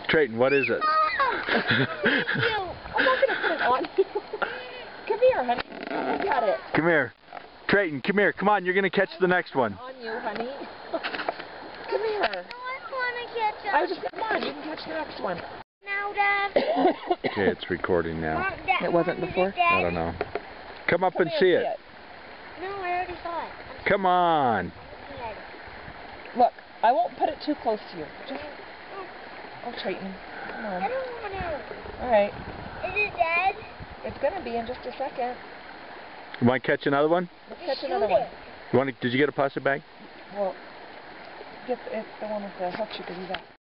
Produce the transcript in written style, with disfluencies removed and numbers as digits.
Treyton, what is it? I'm not going to put it on you. Come here, honey. Look at it. Come here. Treyton, come here. Come on, you're going to catch the next one. On you, honey. Come here. I want to catch it. I was just, come on, you can catch the next one. Now, Dad. Okay, it's recording now. It wasn't before? I don't know. Come up and see it. No, I already saw it. Come on. Look, I won't put it too close to you. Just, oh, Treyton. Come on. I don't want to. All right. Is it dead? It's going to be in just a second. You want to catch another one? Let's catch another one. You want to, did you get a plastic bag? Well, it's the one with the hook you can do that.